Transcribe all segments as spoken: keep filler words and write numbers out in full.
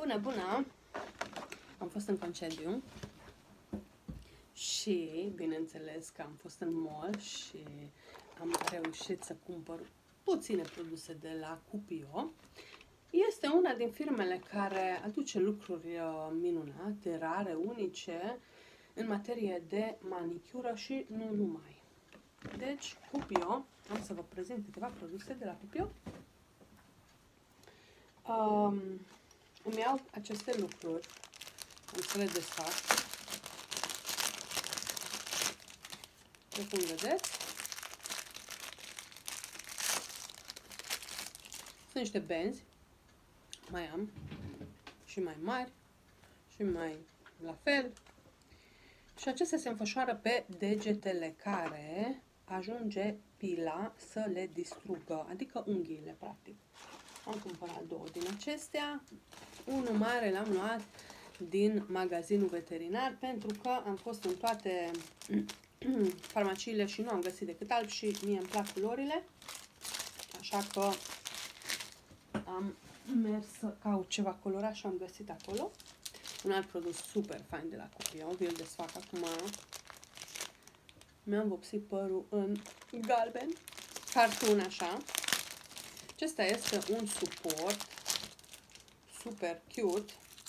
Bună, bună! Am fost în concediu și, bineînțeles, că am fost în mall și am reușit să cumpăr puține produse de la Cupio. Este una din firmele care aduce lucruri minunate, rare, unice, în materie de manicură și nu numai. Deci, Cupio, am să vă prezint câteva produse de la Cupio. Um, îmi iau aceste lucruri, am să le desfac. După cum vedeți, sunt niște benzi, mai am și mai mari și mai la fel. Și acestea se înfășoară pe degetele care ajunge pila să le distrugă, adică unghiile, practic. Am cumpărat două din acestea. Unul mare l-am luat din magazinul veterinar pentru că am fost în toate farmaciile și nu am găsit decât alb și mie îmi plac culorile. Așa că am mers să caut ceva colorat și am găsit acolo. Un alt produs super fain de la Cupio, vi-l desfac acum. Mi-am vopsit părul în galben, carton așa. Acesta este un suport super cute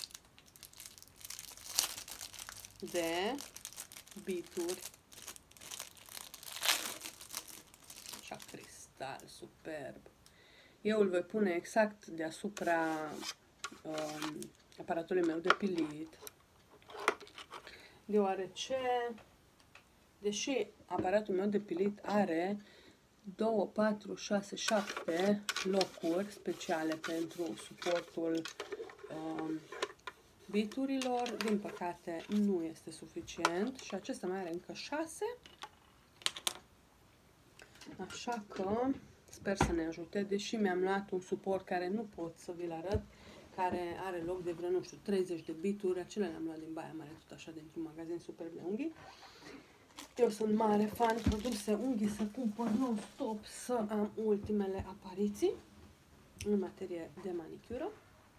de bituri. Așa, cristal superb. Eu îl voi pune exact deasupra um, aparatului meu de pilit, deoarece, deși aparatul meu de pilit are doi, patru, șase, șapte locuri speciale pentru suportul um, biturilor, din păcate nu este suficient și acesta mai are încă șase. Așa că sper să ne ajute, deși mi-am luat un suport care nu pot să vi-l arăt, care are loc de vreo, nu știu, treizeci de bituri, acele le-am luat din Baia Mare, tot așa, dintr-un magazin superb de unghii. Eu sunt mare fan produse unghii, să cumpăr non-stop, să am ultimele apariții în materie de manicură.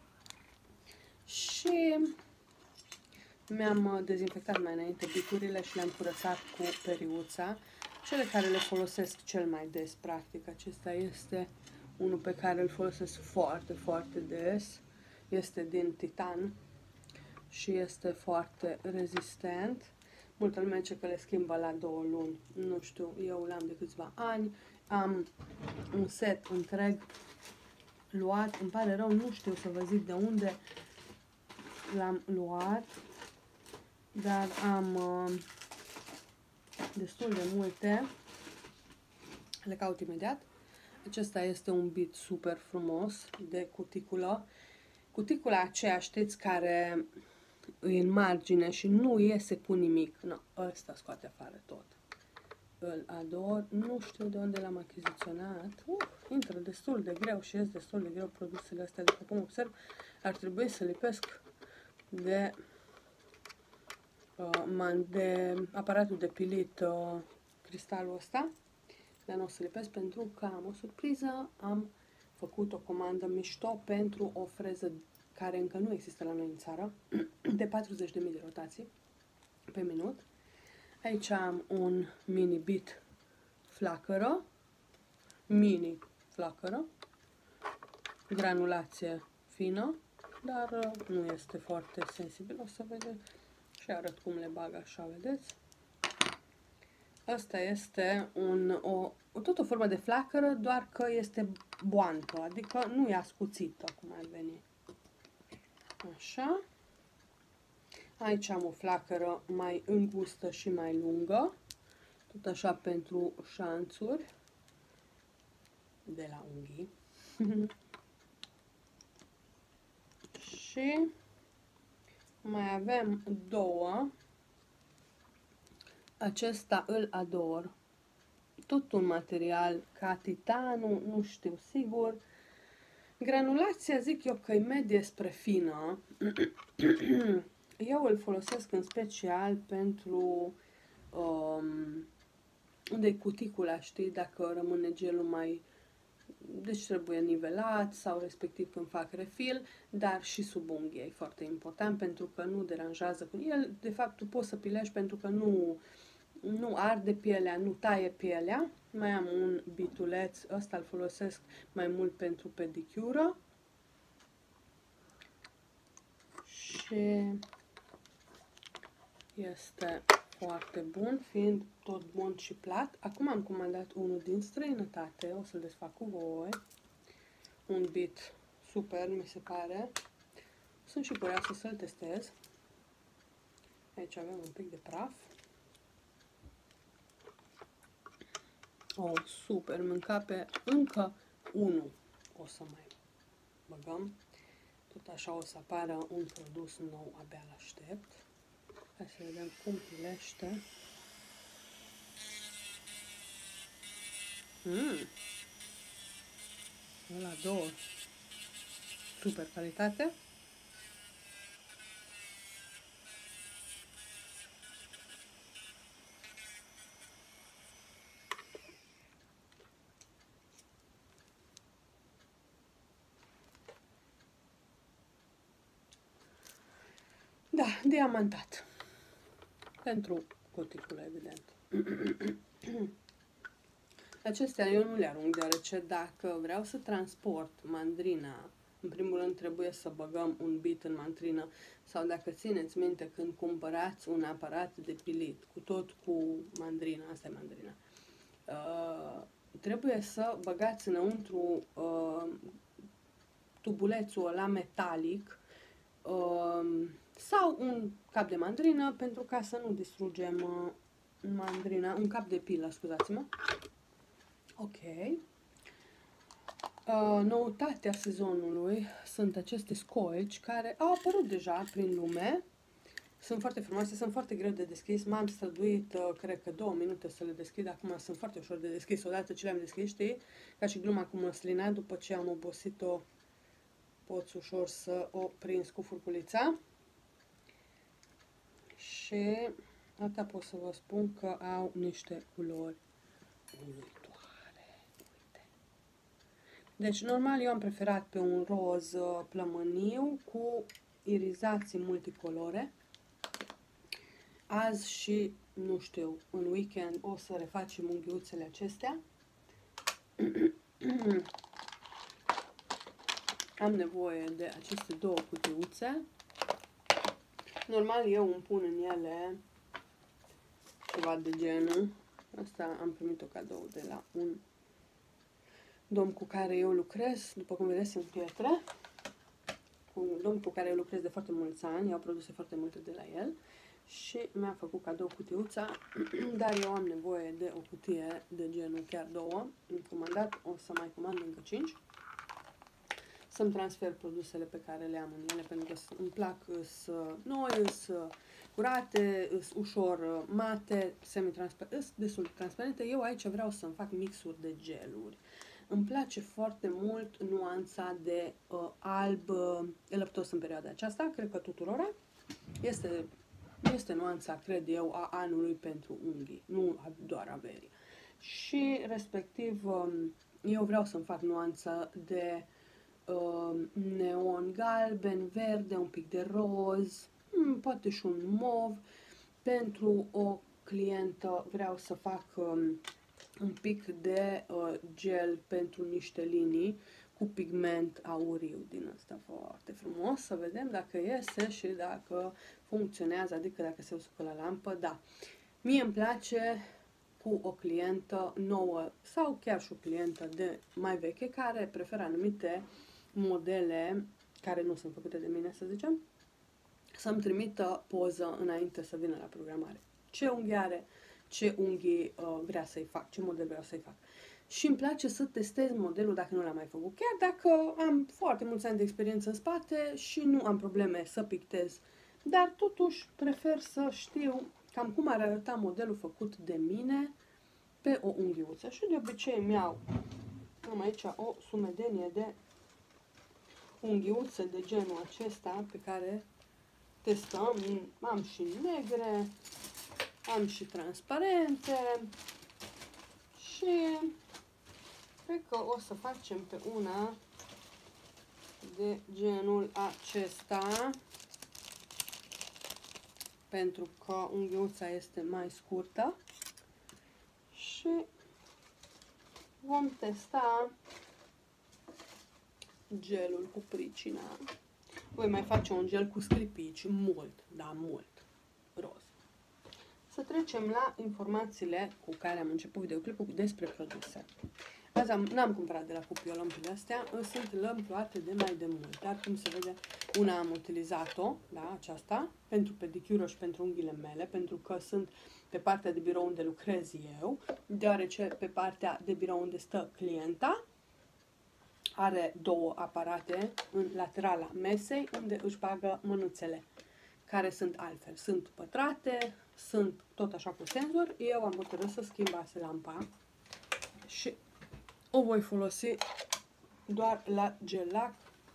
Și mi-am dezinfectat mai înainte biturile și le-am curățat cu periuța. Cele care le folosesc cel mai des, practic, acesta este unul pe care îl folosesc foarte, foarte des. Este din titan și este foarte rezistent. Multă lume zice că le schimbă la două luni. Nu știu, eu l-am de câțiva ani. Am un set întreg luat. Îmi pare rău, nu știu să vă zic de unde l-am luat. Dar am uh, destul de multe. Le caut imediat. Acesta este un bit super frumos de cuticulă. Cuticula aceea, știți, care e în margine și nu iese cu nimic. No, ăsta scoate afară tot. Îl ador. Nu știu de unde l-am achiziționat. Uh, intră destul de greu și ies destul de greu produsele astea. După cum observ, ar trebui să lipesc de, uh, de aparatul de pilit uh, cristalul ăsta. Dar nu o să lipesc pentru că am o surpriză. Am făcut o comandă mișto pentru o freză care încă nu există la noi în țară, de patruzeci de mii de rotații pe minut. Aici am un mini bit flacără, mini flacără, granulație fină, dar nu este foarte sensibil, o să vedeți și arăt cum le bag așa, vedeți? Asta este un, o, tot o formă de flacără, doar că este boantă, adică nu e ascuțită, cum ar veni. Așa. Aici am o flacără mai îngustă și mai lungă, tot așa pentru șanțuri de la unghii. Și mai avem două. Acesta îl ador. Tot un material ca titanul, nu știu sigur. Granulația zic eu că e medie spre fină. Eu îl folosesc în special pentru um, unde e cuticula, știi, dacă rămâne gelul mai deci trebuie nivelat sau respectiv când fac refill, dar și sub unghie e foarte important pentru că nu deranjează cu el. De fapt, tu poți să pilești pentru că nu, nu arde pielea, nu taie pielea. Mai am un bituleț, ăsta îl folosesc mai mult pentru pedicură. Și este foarte bun, fiind tot bun și plat. Acum am comandat unul din străinătate, o să-l desfac cu voi. Un bit super, mi se pare. Sunt și curioasă să-l testez. Aici avem un pic de praf. Oh, super, mânca pe încă unul. O să mai băgăm. Tot așa o să apară un produs nou, abia l-aștept. Hai să vedem cum pilește. Mmm! Ăla două. Super calitate. Da, diamantat. Pentru cuticule, evident. Acestea eu nu le arunc, deoarece dacă vreau să transport mandrina, în primul rând trebuie să băgăm un bit în mandrină, sau dacă țineți minte când cumpărați un aparat de pilit, cu tot cu mandrina, asta e mandrina, uh, trebuie să băgați înăuntru uh, tubulețul ăla metalic uh, sau un cap de mandrină, pentru ca să nu distrugem uh, mandrina, un cap de pilă, scuzați-mă. Ok. Uh, noutatea sezonului sunt aceste scoici care au apărut deja prin lume. Sunt foarte frumoase, sunt foarte greu de deschis. M-am străduit, uh, cred că două minute să le deschid. Acum sunt foarte ușor de deschis. Odată ce le-am deschis, știi? Ca și gluma cu măslina, după ce am obosit-o, poți ușor să o prinzi cu furculița. Și atâta pot să vă spun că au niște culori uitoare. Uite. Deci, normal, eu am preferat pe un roz plămâniu cu irizații multicolore. Azi și, nu știu, în weekend o să refacem unghiuțele acestea. Am nevoie de aceste două cutiuțe. Normal, eu îmi pun în ele ceva de genul. Asta am primit-o cadou de la un domn cu care eu lucrez, după cum vedeți în pietre. Un domn cu care eu lucrez de foarte mulți ani, iau produse foarte multe de la el și mi-a făcut cadou cutiuța, dar eu am nevoie de o cutie de genul, chiar două. Am comandat, o să mai comand încă cinci. Să-mi transfer produsele pe care le am în ele, pentru că îmi plac, sunt noi, sunt curate, sunt ușor mate, semi-transparente, sunt destul de transparente. Eu aici vreau să-mi fac mixuri de geluri. Îmi place foarte mult nuanța de uh, alb uh, lăptos în perioada aceasta, cred că tuturora. Este, este nuanța, cred eu, a anului pentru unghii, nu doar a verii. Și, respectiv, um, eu vreau să-mi fac nuanța de uh, neon galben, verde, un pic de roz, hmm, poate și un mov. Pentru o clientă vreau să fac um, un pic de uh, gel pentru niște linii cu pigment auriu din ăsta foarte frumos. Să vedem dacă iese și dacă funcționează, adică dacă se usucă la lampă. Da, mie îmi place cu o clientă nouă sau chiar și o clientă de mai veche care preferă anumite modele care nu sunt făcute de mine, să zicem, să-mi trimită poză înainte să vină la programare. Ce unghi are, ce unghii uh, vrea să-i fac, ce model vreau să-i fac. Și îmi place să testez modelul dacă nu l-am mai făcut. Chiar dacă am foarte mulți ani de experiență în spate și nu am probleme să pictez, dar totuși prefer să știu cam cum ar arăta modelul făcut de mine pe o unghiuță. Și de obicei îmi iau, am aici o sumedenie de unghiuțe de genul acesta pe care testăm. Am și negre, am și transparente și Cred că o să facem pe una de genul acesta, pentru că unghiuța este mai scurtă și vom testa gelul cu pricina. Voi mai face un gel cu sclipici, mult, da, mult, roz. Să trecem la informațiile cu care am început videoclipul despre produse. Azi n-am cumpărat de la Cupiu lămpile astea, sunt lămpi luate de mai de mult, dar cum se vede, una am utilizat-o, da, aceasta, pentru pedicură și pentru unghiile mele, pentru că sunt pe partea de birou unde lucrez eu, deoarece pe partea de birou unde stă clienta, are două aparate în laterala mesei unde își bagă mânuțele, care sunt altfel. Sunt pătrate, sunt tot așa cu senzor. Eu am hotărât să schimb asta lampa și o voi folosi doar la gelac.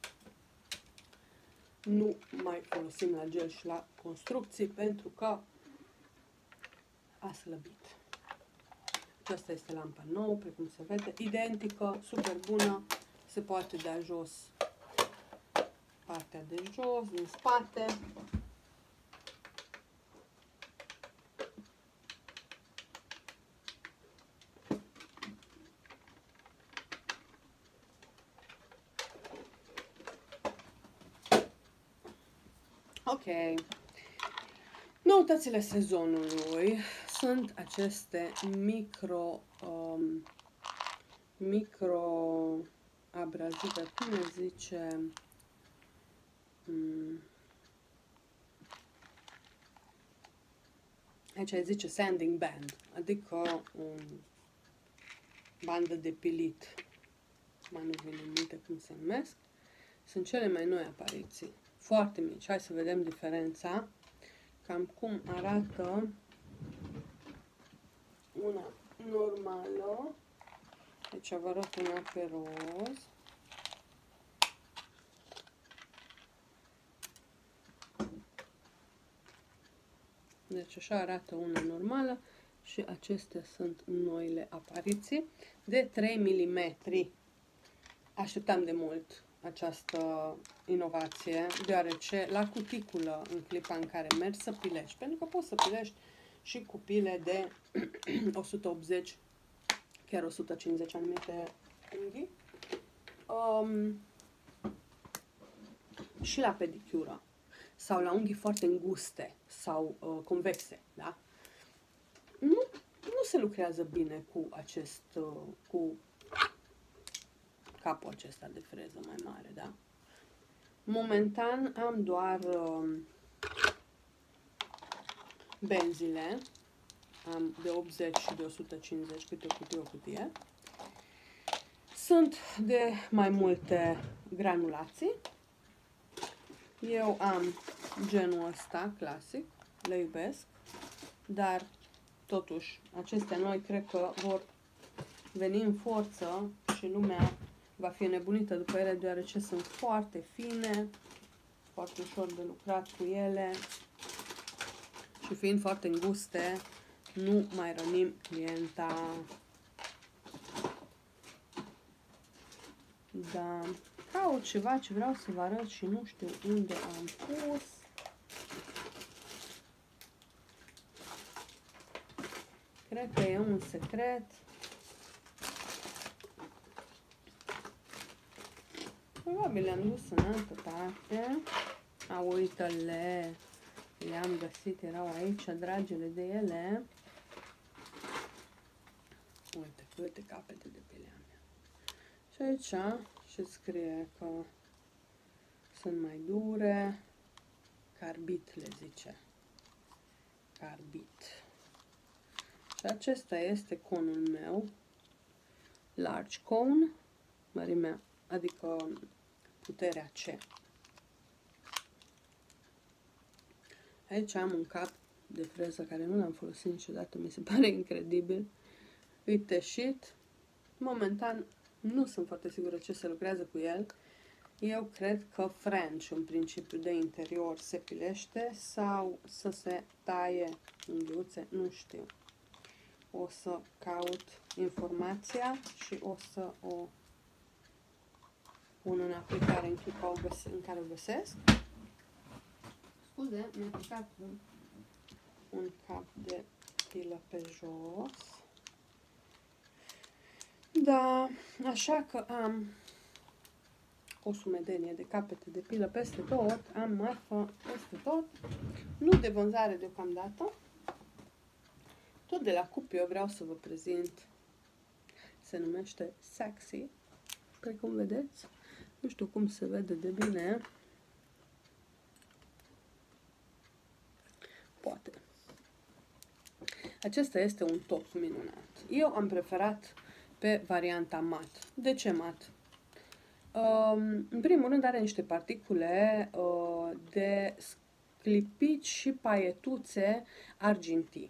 Nu mai folosim la gel și la construcții pentru că a slăbit. Aceasta este lampa nouă, precum se vede, identică, super bună. Se poate da jos partea de jos, din spate. Ok. Noutățile sezonului sunt aceste micro um, micro abrazive, cum le zice, um, aici zice sanding band, adică un bandă de pilit, mai nu vine în minte cum se numesc. Sunt cele mai noi apariții, foarte mici. Hai să vedem diferența, cam cum arată una normală. Deci vă arăt una pe roz. Deci așa arată una normală și acestea sunt noile apariții de trei milimetri. Așteptam de mult această inovație, deoarece la cuticulă, în clipa în care mergi să pilești, pentru că poți să pilești și cu pile de o sută optzeci, chiar o sută cincizeci anumite unghii, um, și la pedicură, sau la unghii foarte înguste sau uh, convexe, da? Nu, nu se lucrează bine cu acest, uh, cu capul acesta de freză mai mare, da? Momentan am doar uh, benzile, am de optzeci și de o sută cincizeci, câte o cutie, o cutie. Sunt de mai multe granulații. Eu am genul ăsta clasic, le iubesc, dar totuși acestea noi cred că vor veni în forță și lumea va fi nebunită după ele, deoarece sunt foarte fine, foarte ușor de lucrat cu ele și fiind foarte înguste, nu mai rănim clienta. Da, caut ceva ce vreau să vă arăt și nu știu unde am pus. Cred că e un secret. Probabil le-am dus în altă parte. A, uită-le! Le-am găsit, erau aici, dragele de ele. Uite, câte capete de pe ele. Și aici și scrie că sunt mai dure. Carbit le zice. Carbit. Și acesta este conul meu. Large cone. Mărimea, adică puterea C. Aici am un cap de freză care nu l-am folosit niciodată, mi se pare incredibil. E teșit. Momentan nu sunt foarte sigură ce se lucrează cu el. Eu cred că French, în principiu, de interior se pilește sau să se taie unghiuțe, nu știu. o să caut informația și o să o pun în aplicare în clipa în care o găsesc. Scuze, mi-a picat un, un cap de pilă pe jos. Da, așa că am o sumedenie de capete de pilă peste tot, am marfă peste tot, nu de vânzare deocamdată. Tot de la Cupio vreau să vă prezint, se numește Sexy, precum vedeți, nu știu cum se vede de bine, poate. Acesta este un top minunat. Eu am preferat pe varianta mat. De ce mat? Um, în primul rând are niște particule uh, de sclipici și paietuțe argintii.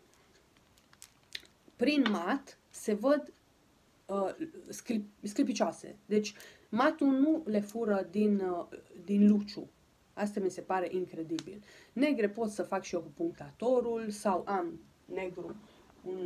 Prin mat se văd uh, sclip, sclipicioase. Deci matul nu le fură din, uh, din luciu. Asta mi se pare incredibil. Negre pot să fac și eu cu punctatorul sau am negru, un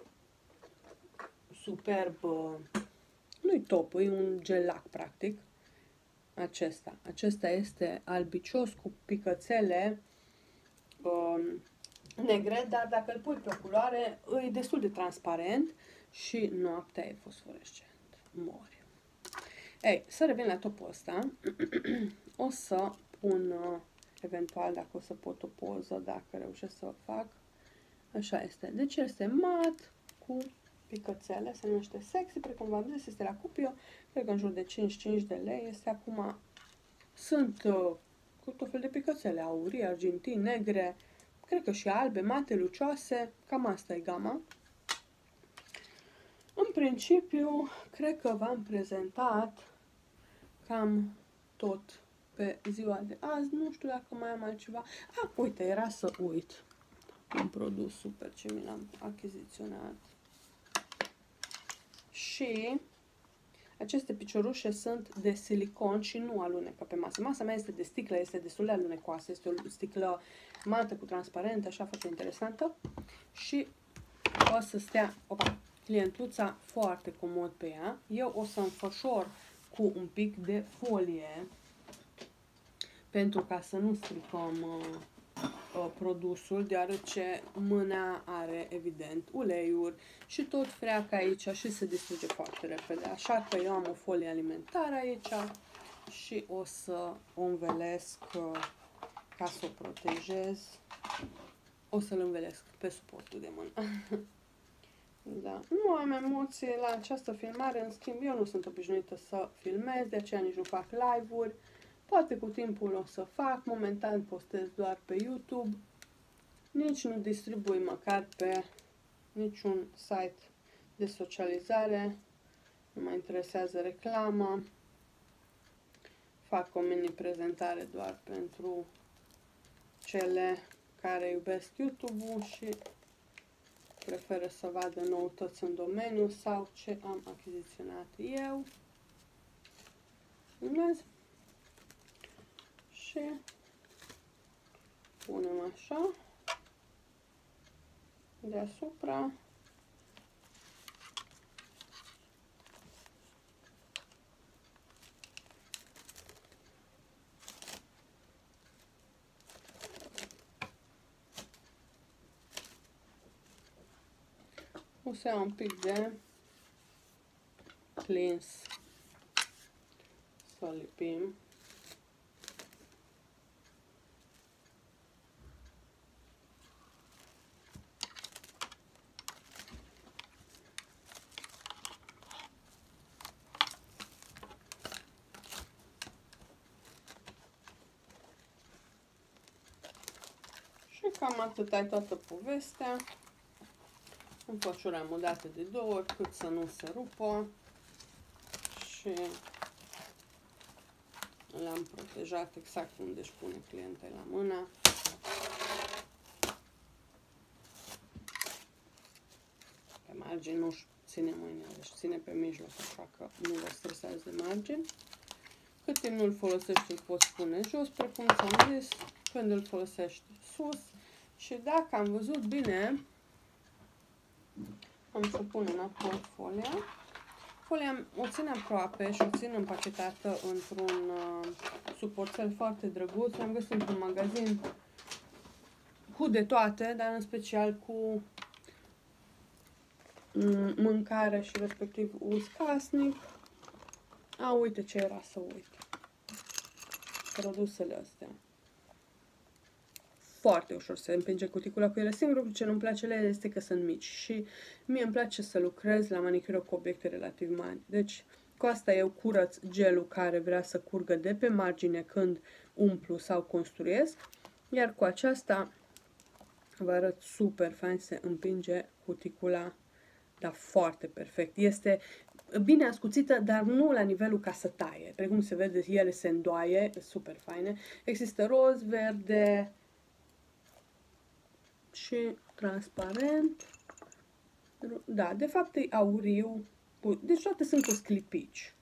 superb, uh, nu-i top, e un gelac practic. Acesta. Acesta este albicios cu picățele uh, negre, dar dacă îl pui pe o culoare, e destul de transparent și noaptea e fosforescent. Mori. Ei, să revin la topul ăsta. O să pun, uh, eventual, dacă o să pot o poză, dacă reușesc să o fac. Așa este. Deci este mat cu picățele, se numește Sexy, precum v-am zis, este la Cupio, cred că în jur de cinci cinci de lei, este acum, sunt uh, cu tot fel de picățele, aurii, argintii, negre, cred că și albe, mate, lucioase, cam asta e gama. În principiu, cred că v-am prezentat cam tot pe ziua de azi, nu știu dacă mai am altceva. Ah, uite, era să uit un produs super ce mi l-am achiziționat. Și aceste piciorușe sunt de silicon și nu alunecă pe masă. Masa mea este de sticlă, este destul de alunecoasă, este o sticlă mată cu transparent, așa foarte interesantă. Și o să stea, opa, clientuța foarte comod pe ea. Eu o să înfășor cu un pic de folie pentru ca să nu stricăm uh, produsul, deoarece mâna are, evident, uleiuri și tot freacă aici și se distruge foarte repede. Așa că eu am o folie alimentară aici și o să o învelesc ca să o protejez. O să-l învelesc pe suportul de mână. Da. Nu am emoții la această filmare, în schimb eu nu sunt obișnuită să filmez, de aceea nici nu fac live-uri. Poate cu timpul o să fac, momentan postez doar pe YouTube, nici nu distribui măcar pe niciun site de socializare, nu mă interesează reclama, fac o mini prezentare doar pentru cele care iubesc YouTube-ul și preferă să vadă noutăți în domeniu sau ce am achiziționat eu. Urmez. Și punem așa deasupra. O să iau un pic de cleans să lipim. Cam atât ai toată povestea. Înfășurăm o dată de două ori, cât să nu se rupă. Și l-am protejat exact unde își pune clientei la mână. Pe margini nu-și ține mâinile, deci ține pe mijloc, așa că nu vă stresați de margini. Cât timp nu-l folosești, îl poți pune jos, precum ți-am zis, când îl folosești sus. Și dacă am văzut bine, Am să pun înapoi folia. Folia o țin aproape și o țin împachetată într-un uh, suporțel foarte drăguț. L-am găsit într-un magazin cu de toate, dar în special cu mm, mâncare și respectiv uz casnic. A, uite ce era să uit. Produsele astea. Foarte ușor se împinge cuticula cu ele. Singurul ce nu-mi place la ele este că sunt mici și mie îmi place să lucrez la manicură cu obiecte relativ mari. Deci cu asta eu curăț gelul care vrea să curgă de pe margine când umplu sau construiesc, iar cu aceasta vă arăt super fain se împinge cuticula, dar foarte perfect. Este bine ascuțită, dar nu la nivelul ca să taie. Precum se vede, ele se îndoaie, super faine. Există roz, verde și transparent. Da, de fapt e auriu. Deci toate sunt cu sclipici.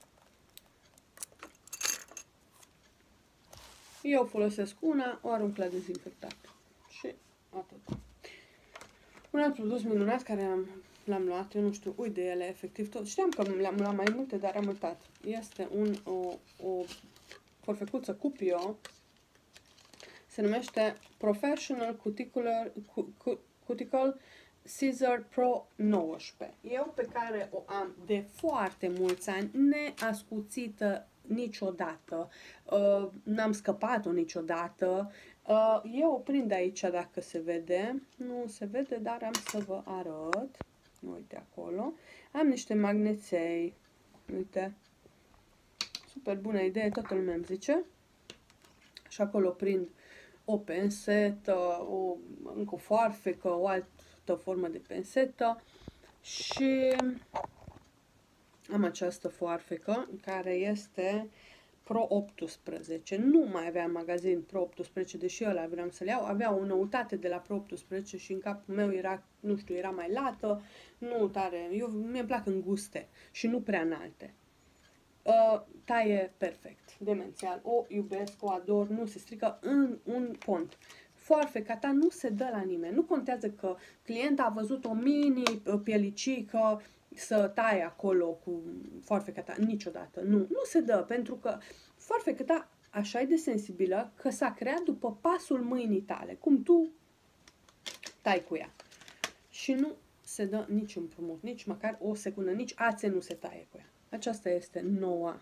Eu folosesc una, o arunc la dezinfectat. Și atât. Un alt produs minunat care am l-am luat, eu nu știu, uit de ele, efectiv tot. Știam că le-am luat mai multe, dar am uitat. Este un, o, o forfecuță Cupio. Se numește Professional Cuticular, Cuticle Scissor Pro nouăsprezece. Eu pe care o am de foarte mulți ani, neascuțită niciodată, uh, n-am scăpat-o niciodată. Uh, eu o prind aici dacă se vede, nu se vede, dar am să vă arăt. Uite acolo. Am niște magneței. Uite. Super bună idee, toată lumea îmi zice. Și acolo prind o pensetă, o, încă o foarfecă, o altă formă de pensetă. Și am această foarfecă care este Pro optsprezece. Nu mai avea în magazin Pro optsprezece, deși ăla vreau să-l iau. Avea o noutate de la Pro optsprezece și în capul meu era, nu știu, era mai lată, nu tare. Eu, mie-mi plac înguste și nu prea înalte. Uh, taie perfect, demențial. O iubesc, o ador, nu se strică în un pont. Foarfeca ta nu se dă la nimeni. Nu contează că clienta a văzut o mini pielicică să taie acolo cu foarfeca ta. Niciodată. Nu. Nu se dă, pentru că foarfeca ta așa e de sensibilă că s-a creat după pasul mâinii tale. Cum tu tai cu ea. Și nu se dă nici împrumut, nici măcar o secundă, nici ațe nu se taie cu ea. Aceasta este noua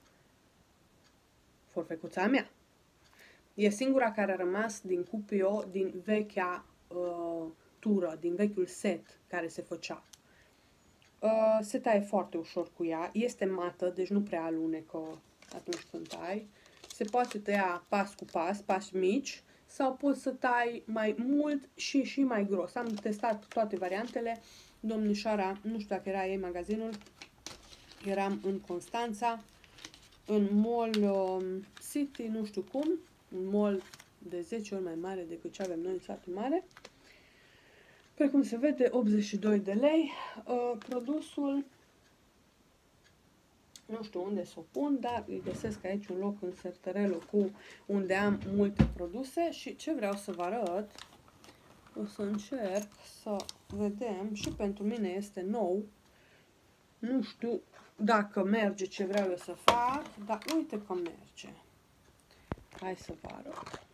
forfecuța mea. E singura care a rămas din Cupio, din vechea uh, tură, din vechiul set care se făcea. Uh, se taie foarte ușor cu ea, este mată, deci nu prea alunecă atunci când tai. Se poate tăia pas cu pas, pași mici, sau poți să tai mai mult și și mai gros. Am testat toate variantele. Domnișoara, nu știu dacă era ei magazinul, eram în Constanța, în Mall um, City, nu știu cum, un mall de zece ori mai mare decât ce avem noi în satul mare. Precum se vede, optzeci și doi de lei. Uh, produsul, nu știu unde să o pun, dar îi găsesc aici un loc în sertărelul cu unde am multe produse și ce vreau să vă arăt, o să încerc să vedem, și pentru mine este nou, nu știu dacă merge ce vreau eu să fac, dar uite că merge. Hai să vă arăt.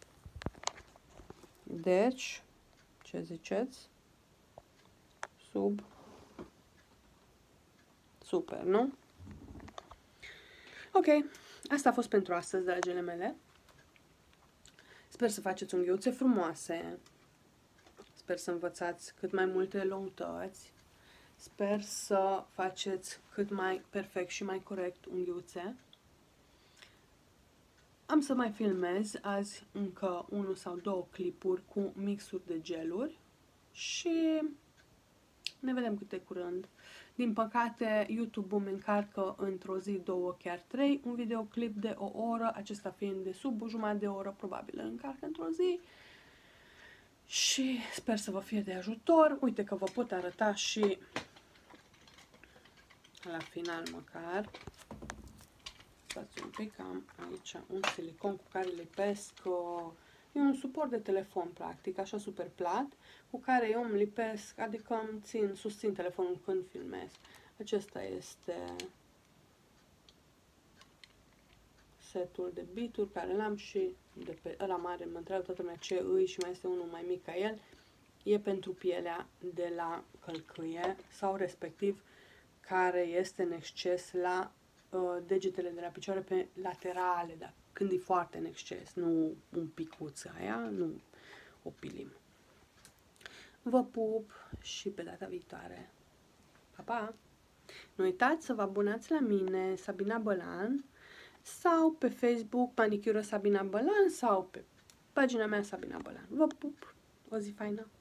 Deci, ce ziceți? Sub. Super, nu? Ok, asta a fost pentru astăzi, dragile mele. Sper să faceți unghiuțe frumoase. Sper să învățați cât mai multe noutăți. Sper să faceți cât mai perfect și mai corect unghiuțe. Am să mai filmez azi încă unul sau două clipuri cu mixuri de geluri și ne vedem cât de curând. Din păcate, YouTube-ul îmi încarcă într-o zi, două, chiar trei, un videoclip de o oră, acesta fiind de sub o jumătate de oră, probabil îl încarcă într-o zi. Și sper să vă fie de ajutor. Uite că vă pot arăta și la final măcar. Stați un pic, am aici un silicon cu care lipesc uh, E un suport de telefon, practic, așa super plat, cu care eu îmi lipesc, adică îmi țin, susțin telefonul când filmez. Acesta este setul de bituri care l-am și de pe ăla mare, mă întreabă toată lumea ce îi și mai este unul mai mic ca el. E pentru pielea de la călcâie sau respectiv care este în exces la uh, degetele de la picioare pe laterale, dar când e foarte în exces, nu un picuț aia, nu o pilim. Vă pup și pe data viitoare. Pa, pa! Nu uitați să vă abonați la mine, Sabina Bălan, sau pe Facebook, Manicură Sabina Bălan, sau pe pagina mea Sabina Bălan. Vă pup! O zi faină!